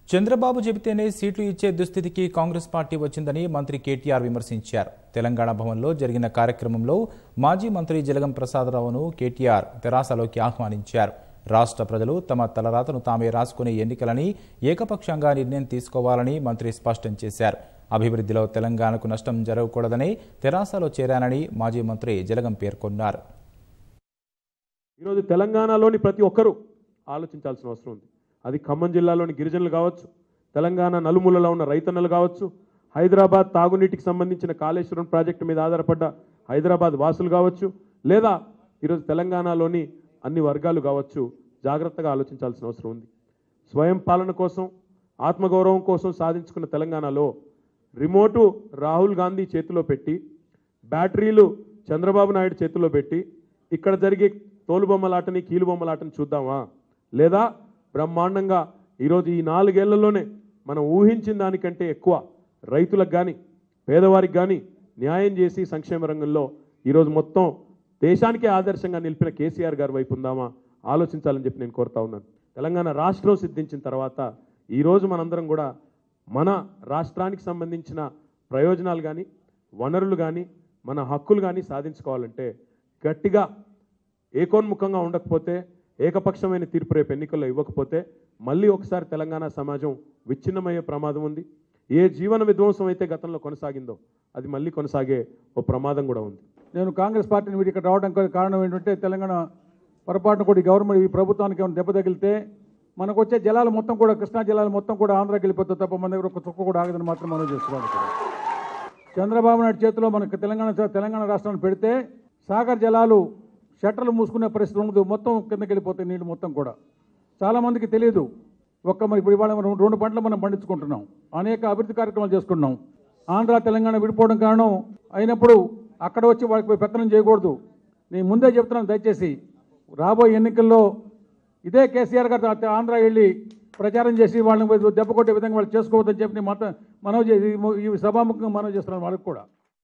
చంద్రబాబు చెబితేనే సీట్లు ఇచ్చే దుస్థితికి కాంగ్రెస్ పార్టీ వచ్చిందని మంత్రి కేటీఆర్ విమర్శించారు. తెలంగాణ భవన్లో జరిగిన కార్యక్రమంలో మాజీ మంత్రి జలగం ప్రసాద్ రావును కేటీఆర్ తెరాసలోకి ఆహ్వానించారు. రాష్ట్ర ప్రజలు తమ తలరాతను తామే రాసుకునే ఎన్నికలని ఏకపక్షంగా నిర్ణయం తీసుకోవాలని మంత్రి స్పష్టం చేశారు. అభివృద్ధిలో తెలంగాణకు నష్టం జరగకూడదని తెరాసలో చేరానని మాజీ మంత్రి జలగం పేర్కొన్నారు. ఈరోజు తెలంగాణలోని ప్రతి ఒక్కరూ ఆలోచించాల్సిన అవసరం ఉంది. అది ఖమ్మం జిల్లాలోని గిరిజనులు కావచ్చు, తెలంగాణ నలుమూలలో ఉన్న రైతన్నలు కావచ్చు, హైదరాబాద్ తాగునీటికి సంబంధించిన కాళేశ్వరం ప్రాజెక్టు మీద ఆధారపడ్డ హైదరాబాద్ వాసులు కావచ్చు, లేదా ఈరోజు తెలంగాణలోని అన్ని వర్గాలు కావచ్చు, జాగ్రత్తగా ఆలోచించాల్సిన అవసరం ఉంది. స్వయం పాలన కోసం, ఆత్మగౌరవం కోసం సాధించుకున్న తెలంగాణలో రిమోటు రాహుల్ గాంధీ చేతిలో పెట్టి, బ్యాటరీలు చంద్రబాబు నాయుడు చేతిలో పెట్టి ఇక్కడ జరిగే తోలుబొమ్మలాటని కీలుబొమ్మలాటని చూద్దామా, లేదా బ్రహ్మాండంగా ఈరోజు ఈ 4 ఏళ్లలోనే మనం ఊహించిన దానికంటే ఎక్కువ రైతులకు కానీ పేదవారికి కానీ న్యాయం చేసి సంక్షేమ రంగంలో ఈరోజు మొత్తం దేశానికే ఆదర్శంగా నిలిపిన కేసీఆర్ గారి వైపు ఉందామా ఆలోచించాలని చెప్పి నేను కోరుతా ఉన్నాను. తెలంగాణ రాష్ట్రం సిద్ధించిన తర్వాత ఈరోజు మనందరం కూడా మన రాష్ట్రానికి సంబంధించిన ప్రయోజనాలు కానీ వనరులు కానీ మన హక్కులు కానీ సాధించుకోవాలంటే గట్టిగా ఏకోన్ముఖంగా ఉండకపోతే, ఏకపక్షమైన తీర్పు రేపు ఎన్నికల్లో ఇవ్వకపోతే మళ్ళీ ఒకసారి తెలంగాణ సమాజం విచ్ఛిన్నమయ్యే ప్రమాదం ఉంది. ఏ జీవన విధ్వంసం అయితే గతంలో కొనసాగిందో అది మళ్ళీ కొనసాగే ఓ ప్రమాదం కూడా ఉంది. నేను కాంగ్రెస్ పార్టీని వీటి ఇక్కడ రావడానికి కారణం ఏంటంటే, తెలంగాణ పొరపాటున కూడా ఈ గవర్నమెంట్ ఈ ప్రభుత్వానికి ఏమైనా దెబ్బ తగిలితే మనకు వచ్చే జలాలు మొత్తం కూడా, కృష్ణా జలాలు మొత్తం కూడా ఆంధ్రాకి వెళ్ళిపోతుంది తప్ప మన దగ్గర ఒక చుక్క కూడా ఆగదని మాత్రం మనం చేసుకోవాలి. చంద్రబాబు నాయుడు చేతిలో మనకు తెలంగాణ రాష్ట్రాన్ని పెడితే సాగర్ జలాలు షట్టర్లు మూసుకునే పరిస్థితి ఉండదు, మొత్తం కిందకి వెళ్ళిపోతాయి నీళ్ళు మొత్తం కూడా. చాలామందికి తెలియదు. ఇప్పుడు ఇవాళ 2 పంటలు మనం పండించుకుంటున్నాం, అనేక అభివృద్ధి కార్యక్రమాలు చేసుకుంటున్నాం. ఆంధ్ర తెలంగాణ విడిపోవడం కారణం అయినప్పుడు అక్కడ వచ్చి వాళ్ళకి పెత్తనం చేయకూడదు. నేను ముందే చెప్తున్నాను, దయచేసి రాబోయే ఎన్నికల్లో ఇదే కేసీఆర్ గారు ఆంధ్ర వెళ్ళి ప్రచారం చేసి వాళ్ళని దెబ్బ కొట్టే విధంగా వాళ్ళు చేసుకోవద్దని చెప్పి మనవి ఈ సభాముఖంగా మనవి చేస్తున్నాను వాళ్ళకి కూడా.